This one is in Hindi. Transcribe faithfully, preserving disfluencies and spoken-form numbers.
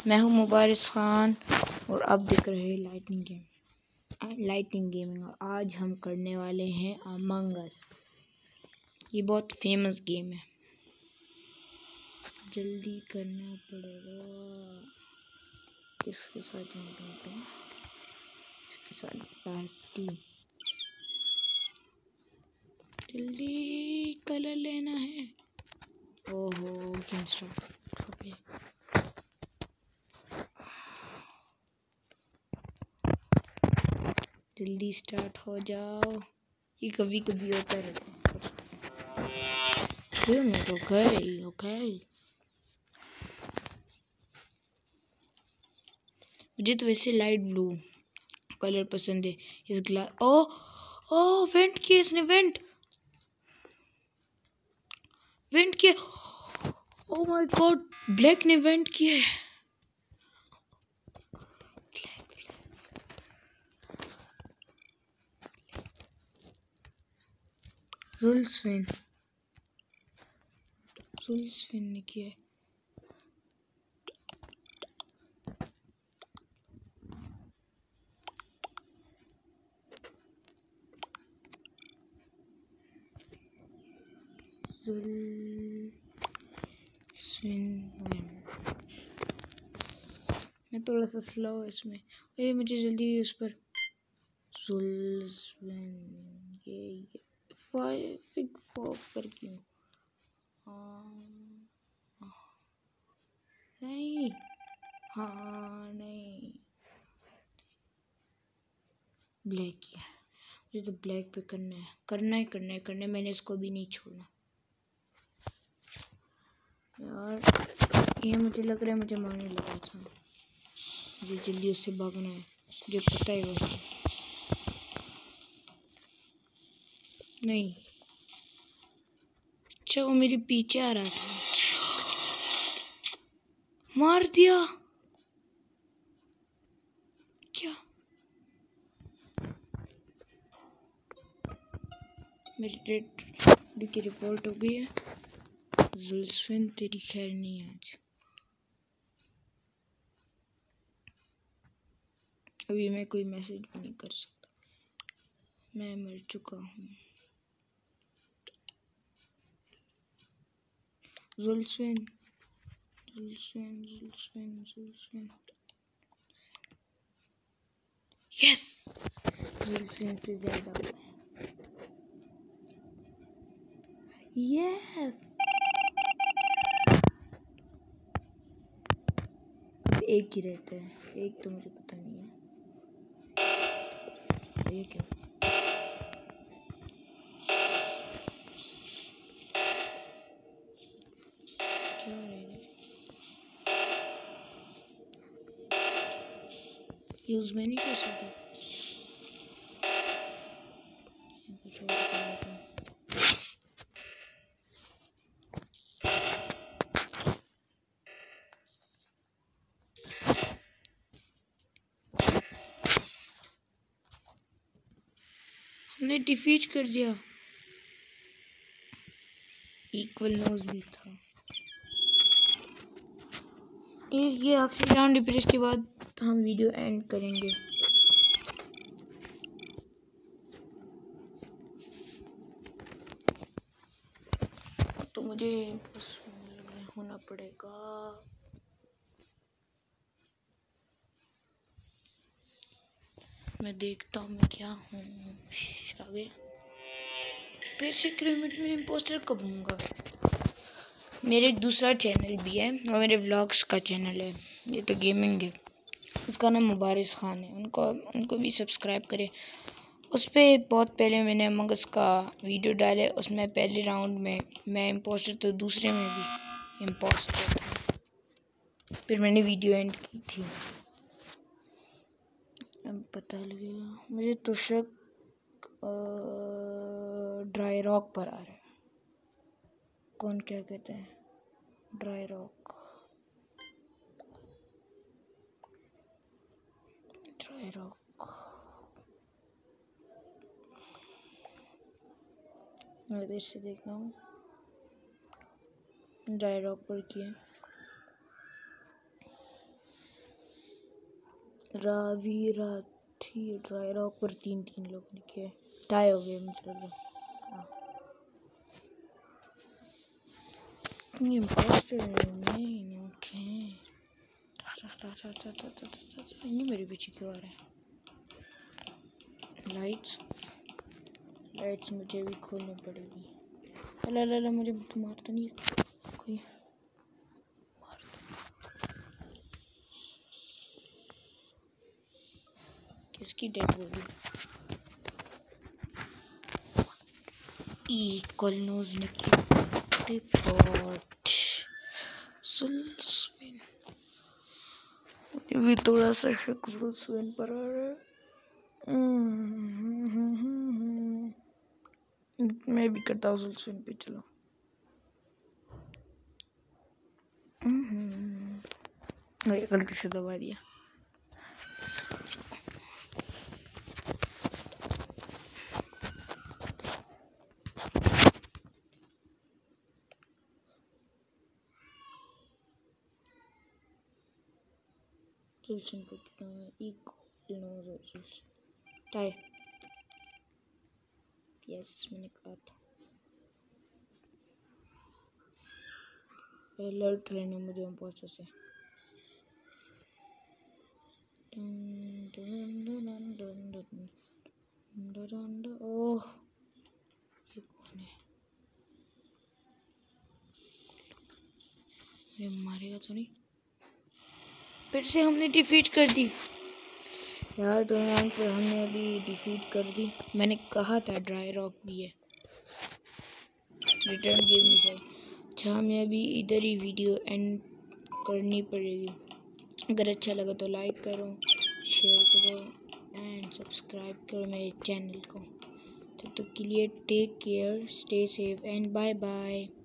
मैं हूँ मुबारिज खान और आप देख रहे हैं लाइटनिंग गेम लाइटनिंग गेमिंग और आज हम करने वाले हैं अमंग अस। ये बहुत फेमस गेम है, जल्दी करना पड़ेगा। किसके साथ जॉइन, इसके साथ पार्टी, जल्दी कलर लेना है। ओहो गेम स्टार्ट हो गया। जल्दी स्टार्ट हो जाओ, ये कभी कभी होता रहता है। ओके ओके मुझे तो वैसे लाइट ब्लू कलर पसंद है। इस ग्लास ओ ओ वेंट किया इसने, वेंट वेंट किया। ओ माय गॉड, ब्लैक ने वेंट किया है। जुल्स्विन जुल्स्विन ने किया है। मैं थोड़ा सा स्लो इसमें, ये मुझे जल्दी उस पर जुल्स्विन ये ये फाइव फिग फोर पर क्यों नहीं, हाँ नहीं, ब्लैक है। मुझे तो ब्लैक पे करना है, करना है करना है करना है। मैंने इसको भी नहीं छोड़ना यार। ये मुझे लग रहा है मुझे मारने लगा था। मुझे जल्दी उससे भागना है, मुझे पता है वो नहीं। अच्छा वो मेरे पीछे आ रहा था, मार दिया क्या? मेरी डेड की रिपोर्ट हो गई है। जुल्स्विन तेरी खैर नहीं आज। अभी मैं कोई मैसेज भी नहीं कर सकता, मैं मर चुका हूँ। जुल्स्विन जुल्स्विन जुल्स्विन जुल्स्विन यस, जुल्स्विन पे ज्यादा हुआ है। यस, एक ही रहता है, एक तो मुझे पता नहीं है ये क्या। क्या यूज में नहीं कर सकता, कुछ और कर लेता हूँ। हमने डिफीट कर दिया। इक्वल नोज भी था। ये ये आखिरी राउंड है, फिर इसके बाद हम वीडियो एंड करेंगे। तो मुझे बस होना पड़ेगा। मैं देखता हूँ मैं क्या हूँ। आ गया। फिर से क्रिमिट में इम्पोस्टर कब होऊंगा। मेरे एक दूसरा चैनल भी है और मेरे व्लॉग्स का चैनल है, ये तो गेमिंग है, उसका नाम मुबारिज खान है। उनको उनको भी सब्सक्राइब करें। उस पर बहुत पहले मैंने अमंग अस का वीडियो डाले, उसमें पहले राउंड में मैं इम्पोस्टर तो दूसरे में भी इम्पोस्टर था। फिर मैंने वीडियो एंड की थी। अब पता लगेगा। मुझे तो शक ड्राई रॉक पर आ रहा है। कौन क्या कहते हैं ड्राई रॉक, ड्राई रॉक। मैं देर से देखता हूँ ड्राई रॉक पर किया। रावी राथी ड्राई रॉक पर तीन तीन लोग लिखे टाई हो गए मुझे लग रहा है। इम्पोस्टर नहीं ओके ये मेरे पीछे क्यों आ रहा है। लाइट्स लाइट्स मुझे भी खोलनी पड़ेगी। अला ला ला मुझे मार तो नहीं कोई मार किसकी डेड बॉडी इक्वल नोज निकली रिपोर्ट सुल्सविन भी थोड़ा सा शक सुल्सविन पर आ रहा है। मैं भी करता हूँ सुल्सविन पे चलो। मैं गलती से दबा दिया। सुल्सविन को कितना इक्वल नोज और सुल्सविन टाई। यस मैंने कहा था अलर्ट रहना मुझे इम्पोस्टर से। ओह ये कौन है मुझे मारेगा तो नहीं। फिर से हमने डिफीट कर दी यार दो राउंड पर हमने अभी डिफीट कर दी। मैंने कहा था ड्राई रॉक भी है रिटर्न गेम नहीं सर। अच्छा हमें अभी इधर ही वीडियो एंड करनी पड़ेगी। अगर अच्छा लगा तो लाइक करो शेयर करो एंड सब्सक्राइब करो मेरे चैनल को। तब तक के लिए take care stay safe and bye bye.